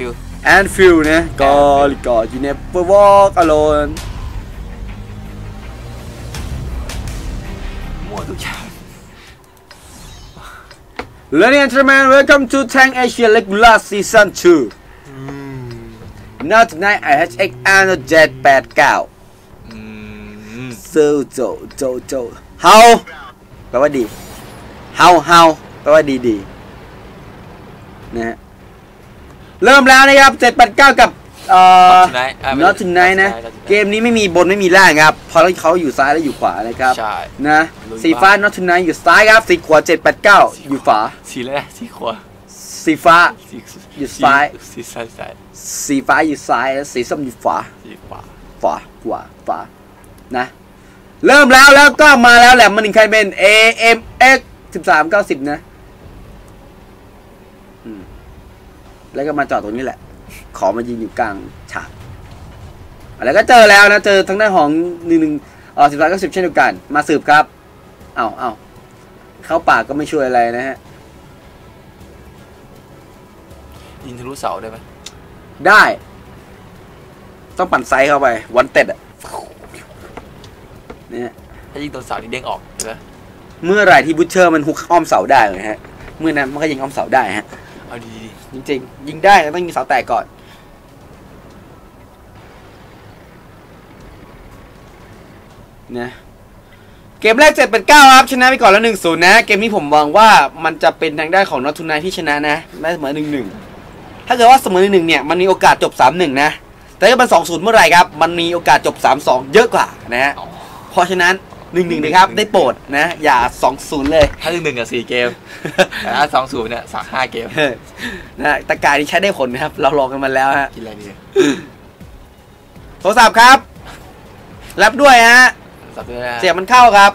and feel นะ God you never walk alone มั่วทุกอย่าง Ladies and gentlemen, welcome to Tank Asia Regular Season 2 Now tonight I HX and Jet 89โจHow แปลว่าดี How แปลว่าดีนะฮะเริ่มแล้วนะครับ789กับNot Tonight นะเกมนี้ไม่มีบนไม่มีล่างครับเพราะเขาอยู่ซ้ายและอยู่ขวานะครับนะสีฟ้า Not Tonight อยู่ซ้ายครับสีขวา789อยู่ขวาสีอะไรสีขวาสีฟ้าอยู่ซ้ายสีฟ้าอยู่ซ้ายและสีส้มอยู่ขวานะเริ่มแล้วก็มาแล้วแหละมันหนึ่งใครเป็น AMX 1390นะแล้วก็มาจอดตรงนี้แหละขอมายิงอยู่กลางฉากแล้วก็เจอแล้วนะเจอทั้งด้านของ1390เช่นเดียวกันมาสืบครับเอาเข้าปากก็ไม่ช่วยอะไรนะฮะยิงทะลุเสาได้ไหมได้ต้องปั่นไซส์เข้าไปวันเต็ดอ่ะเนี่ยถ้ายิงตัวเสานี่เด้งออกใช่ไหมเมื่อไหร่ที่บูชเชอร์มันฮุกอ้อมเสาได้เลยฮะเมื่อนั้นมันก็ยิงอ้อมเสาได้ฮะเอาดีจริงๆยิงได้ต้องยิงเสาแตกก่อนนะเกมแรก7-9ครับชนะไปก่อนแล้ว1-0นะเกมนี้ผมหวังว่ามันจะเป็นทางด้านของNot Tonightที่ชนะนะไม่เสมอ1-1ถ้าเกิดว่าเสมอ1-1เนี่ยมันมีโอกาสจบ3-1นะแต่ถ้าเป็น2-0เมื่อไหร่ครับมันมีโอกาสจบ3-2เยอะกว่านะฮะเพราะฉะนั้น1-1นะครับได้โปรดนะอย่า2-0เลยถ้า1-1กับ4เกมแต่ถ้า2-0เนี่ย5เกมนะตะกายที่ใช้ได้ผลนะครับเราลองกันมาแล้วฮะกินอะไรดีโทรศัพท์ครับรับด้วยฮะเสียงมันเข้าครับ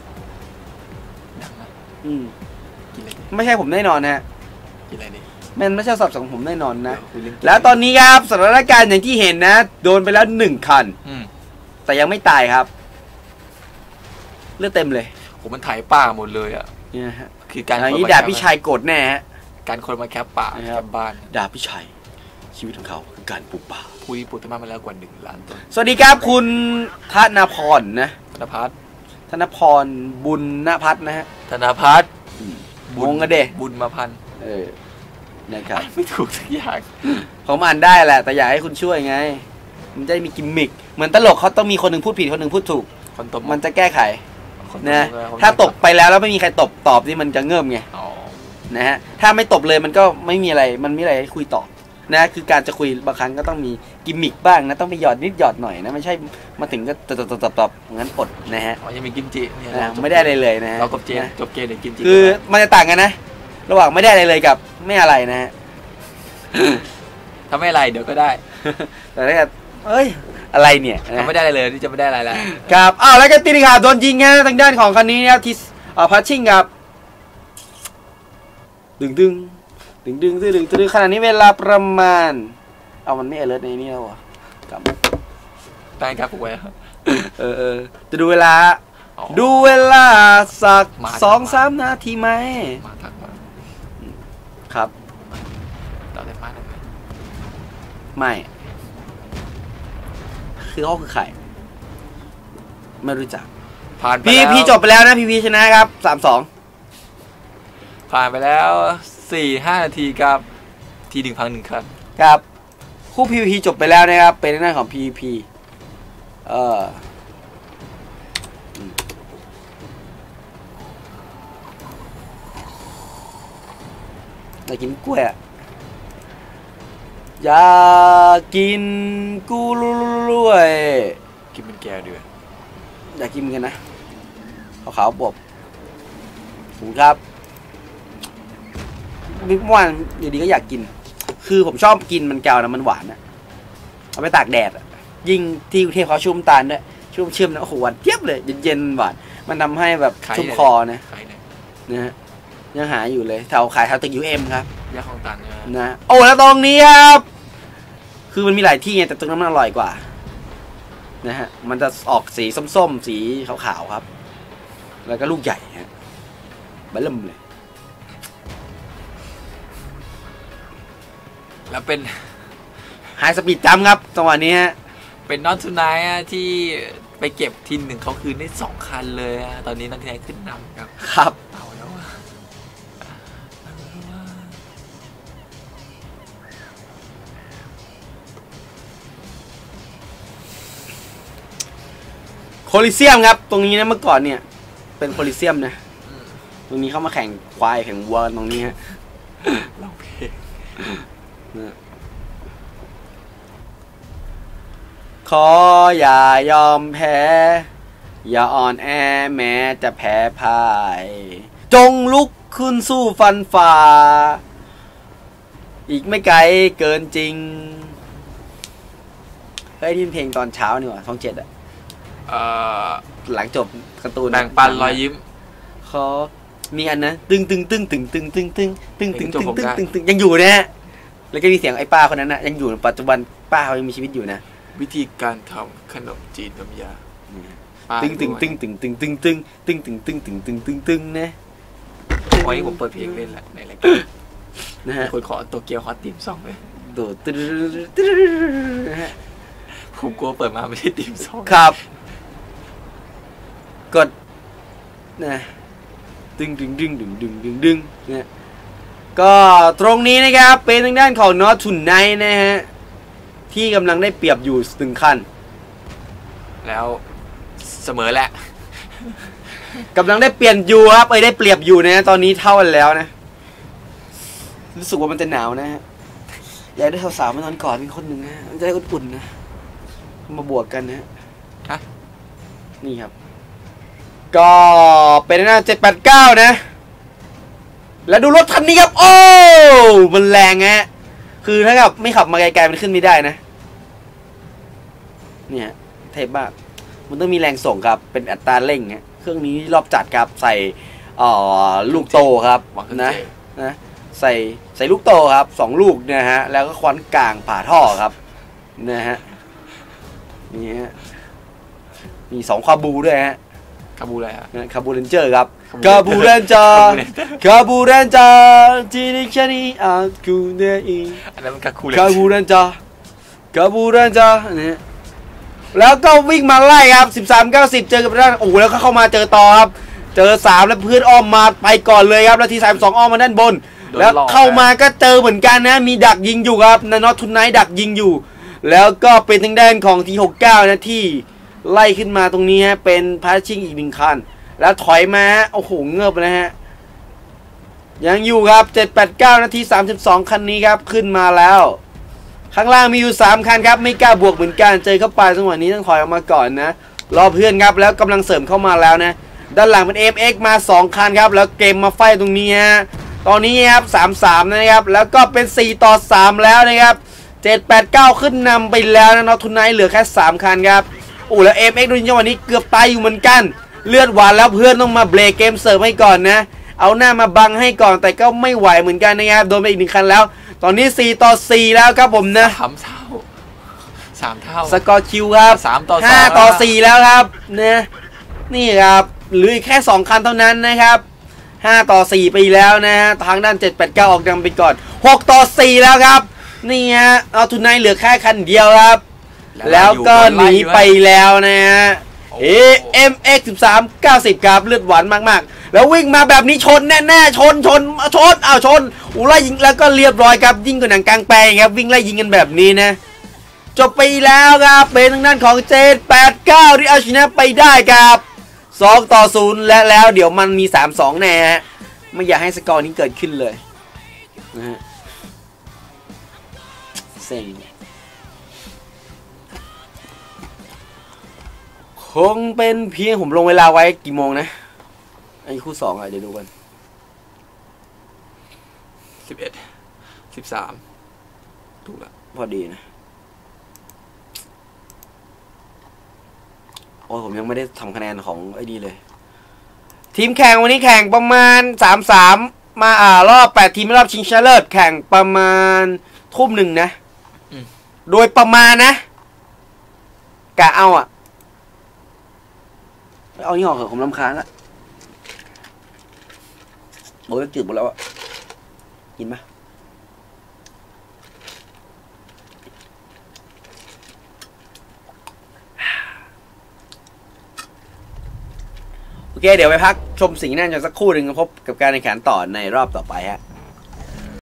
ไม่ใช่ผมแน่นอนฮะมันไม่ใช่สับสองผมแน่นอนนะแล้วตอนนี้ครับสถานการณ์อย่างที่เห็นนะโดนไปแล้ว1คันแต่ยังไม่ตายครับเลือดเต็มเลยผมมันถ่ายป่าหมดเลยอ่ะเนี่ยฮะคือการนี้ดาบพี่ชัยโกรธแน่ฮะการคนมาแคปป่าแคปบ้านดาบพี่ชัยชีวิตของเขาคือการปลูกป่าผู้ปลูกต้นไม้มาแล้วกว่า1 ล้านต้นสวัสดีครับคุณธนพรนะธนพรบุญณพัฒน์นะฮะธนพัฒน์บุญกระเดบุญมาพันนะครับไม่ถูกสักอย่างผมอ่านได้แหละแต่อยากให้คุณช่วยไงมันจะมีกิมมิคเหมือนตลกเขาต้องมีคนหนึ่งพูดผิดคนหนึ่งพูดถูกมันจะแก้ไขนะถ้าตกไปแล้วไม่มีใครตอบนี่มันจะเงื่อมไงนะฮะถ้าไม่ตบเลยมันก็ไม่มีอะไรมันไม่อะไรให้คุยต่อนะคือการจะคุยบางครั้งก็ต้องมีกิมมิคบ้างนะต้องไปหยอดนิดหยอดหน่อยนะไม่ใช่มาถึงก็ตอบงั้นอดนะฮะยังมีกิมจินะไม่ได้เลยนะเราจบเกมเด็กกิมจิคือมันจะต่างกันนะระหว่างไม่ได้เลยกับไม่อะไรนะฮะถ้าไม่อะไรเดี๋ยวก็ได้แต่ถ้าอะไรเนี่ยทำไม่ได้เลยที่จะไม่ได้อะไรแล้วครับแล้วก็ตีนขาโดนยิงฮะทางด้านของคันนี้เนี่ยที่พัชชิ่งครับดึงขณะนี้เวลาประมาณมันไม่เอเลิร์ตในนี้แล้วอ่ะกลับได้ครับผมไว้จะดูเวลาสัก 2-3 นาทีไหมครับต่อได้มากเลยไม่คือเขาคือใครไม่รู้จักผ่านพี่จบไปแล้วนะพี่ชนะครับ3-2 ผ่านไปแล้ว4-5 นาทีครับที1 พัง 1 ครั้งครับคู่ PVP จบไปแล้วนะครับเป็นหน้าของ PVP อยากกินกล้วยอ่ะอยากกินกล้วยกินเป็นแก้วด้วยอยากกินกันนะขาวๆบผมครับเมื่อวานอยู่ดีก็อยากกินคือผมชอบกินมันแก้วนะมันหวานนะเอาไปตากแดดยิ่งที่กรุงเทพเขาชุ่มตาลด้วยชุ่มนะโอ้โหหวานเทียบเลยเย็นๆหวานมันทำให้แบบชุ่มคอนะฮะยังหาอยู่เลยแถวขายแถวตึก UM ครับย่าของตันนะแล้วตรงนี้ครับคือมันมีหลายที่ไงแต่ตรงนั้นมันอร่อยกว่านะฮะมันจะออกสีส้มๆสีขาวๆครับแล้วก็ลูกใหญ่ฮะเบิ่มเลยแล้วเป็นไฮสปีดจัมป์ครับจังหวะนี้ฮะเป็นนอตทูไนท์ที่ไปเก็บที1เขาคืนได้2 คันเลยตอนนี้นอตทูไนท์ขึ้นนำครับครับเอาแล้วโคลิเซียมครับตรงนี้นะเมื่อก่อนเนี่ยเป็นโคลิเซียมนะตรงนี้เข้ามาแข่งควายแข่งวัวตรงนี้ฮะร้องเพลงขออย่ายอมแพ้อย่าอ่อนแอแม้จะแพ้พ่ายจงลุกขึ้นสู้ฟันฝ่าอีกไม่ไกลเกินจริงเฮ้ยนี่เพลงตอนเช้านี่หว่าช่อง7อะหลังจบการ์ตูนแบ่งปันรอยยิ้มขอมีอันนะตึงตึงตึงตึงตึงตึงตึงตึงตึงตึงตึงตึงตึงยังอยู่นะแล้วก็มีเสียงไอ้ป้าคนนั้นนะยังอยู่ปัจจุบันป้าเขายังมีชีวิตอยู่นะวิธีการทำขนมจีนน้ำยาตึงตึงตึงตึงตึงตึงตึงตึงตึงตึงตึงตึงตึงตึงนะวันนี้ผมเปิดเพลงเล่นแหละในรายการนะฮะคนขอโตเกียวฮอตทีมซองเลยโดดตึ๊ดนะฮะผมกลัวเปิดมาไม่ใช่ทีมซองครับกดนะดึงดึงดึงดึงดึงดึงดึงเนี่ยก็ตรงนี้นะครับเป็นทางด้านของนอตทุนไนท์นะฮะที่กำลังได้เปรียบอยู่1 คันแล้วเสมอแหละกำลังได้เปลี่ยนอยู่ครับได้เปรียบอยู่นะตอนนี้เท่ากันแล้วนะรู้สึกว่ามันจะหนาวนะฮะอยากได้สาวๆมานอนกอดมีคนหนึ่งนะมันจะได้อุ่นๆนะมาบวกกันนะฮะนี่ครับก็เป็นหน้า789นะแล้วดูรถคันนี้ครับโอ้มันแรงฮะคือถ้ากับไม่ขับมาไกลๆมันขึ้นไม่ได้นะเนี่ยเทพมากมันต้องมีแรงส่งครับเป็นอัตราเร่งฮะเครื่องนี้รอบจัดครับใส่ลูกโตครับนะใส่ลูกโตครับ2 ลูกนะฮะแล้วก็ควันกลางผ่าท่อครับนะฮะนี่ฮะมี2 คาบูด้วยฮะคาบูอะไรฮะคาบูเรนเจอร์ครับคาบูเรนเจอร์คาบูเรนเจอร์ที่นี่แค่นี้กูเนี่ยอีอันนั้นมันคาบูเรนเจอร์คาบูเรนเจอร์นี่แล้วก็วิ่งมาไล่ครับ13-90เจอกับด้านโอ้แล้วก็เข้ามาเจอต่อครับเจอ3แล้วเพื่อนอ้อมมาไปก่อนเลยครับแล้วที32อ้อมมาด้านบนแล้วเข้ามาก็เจอเหมือนกันนะมีดักยิงอยู่ครับนอตทุนไนท์ดักยิงอยู่แล้วก็เป็นทางด้านของที69นะที่ไล่ขึ้นมาตรงนี้ฮะเป็นพาร์ชิ่งอีก1 คันแล้วถอยมาโอ้โหเงือบนะฮะยังอยู่ครับ789นาที32คันนี้ครับขึ้นมาแล้วข้างล่างมีอยู่3 คันครับไม่กล้าบวกเหมือนกันเจอเข้าไปจังหวะนี้ต้องถอยออกมาก่อนนะรอเพื่อนครับแล้วกำลังเสริมเข้ามาแล้วนะด้านหลังเป็น MX มา2 คันครับแล้วเกมมาไฟตรงนี้ฮะตอนนี้ครับ3-3นะครับแล้วก็เป็น4-3แล้วนะครับ789ขึ้นนำไปแล้วนะนอตทุนไนท์เหลือแค่3 คันครับโอ้แล้ว MX ดูจังหวะนี้เกือบตายอยู่เหมือนกันเลือดหวานแล้วเพื่อนต้องมาเบรกเกมเสิร์ฟให้ก่อนนะเอาหน้ามาบังให้ก่อนแต่ก็ไม่ไหวเหมือนกันนะครับโดนไปอีก1 คันแล้วตอนนี้4-4แล้วครับผมนะ 3 เท่าสกอร์คิวครับ5-4แล้วครับเนี่ยนี่ครับเหลือแค่2 คันเท่านั้นนะครับ5-4ไปแล้วนะฮะทางด้าน789ออกนำไปก่อน6-4แล้วครับนี่ฮะเอาทุนไนท์เหลือแค่คันเดียวครับแล้วก็หนีไปแล้วนะฮะMX 13-90ครับเลือดหวานมากๆแล้ววิ่งมาแบบนี้ชนแน่ๆชนอ้าวชนไล่ยิงแล้วก็เรียบร้อยครับยิ่งกว่าหนังกลางแปลงครับวิ่งไล่ยิงกันแบบนี้นะจบไปแล้วครับเป็นทางด้านของ789ที่เอาชนะไปได้ครับ2-0และแล้วเดี๋ยวมันมี3-2แน่ฮะไม่อยากให้สกอร์นี้เกิดขึ้นเลยนะฮะเซ็งคงเป็นเพียงผมลงเวลาไว้กี่โมงนะไอ้คู่2เดี๋ยวดูกัน 11 13ถูกละพอดีนะโอ้ยผมยังไม่ได้ทำคะแนนของไอ้นี่เลยทีมแข่งวันนี้แข่งประมาณ3-3มารอบ8 ทีมรอบชิงชนะเลิศแข่งประมาณทุ่ม 1นะโดยประมาณนะกะเอานี่ออกเถอะผมรำคาญละโอ้ยจืดหมดแล้วกินไหมโอเคเดี๋ยวไปพักชมสิ่งนั้นกันสักครู่หนึ่งพบกับการแข่งขันต่อในรอบต่อไปฮะ